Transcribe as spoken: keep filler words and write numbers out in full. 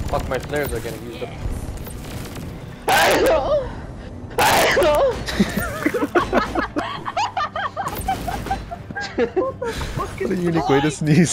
Fuck, my flares are getting used up. What a unique way to sneeze.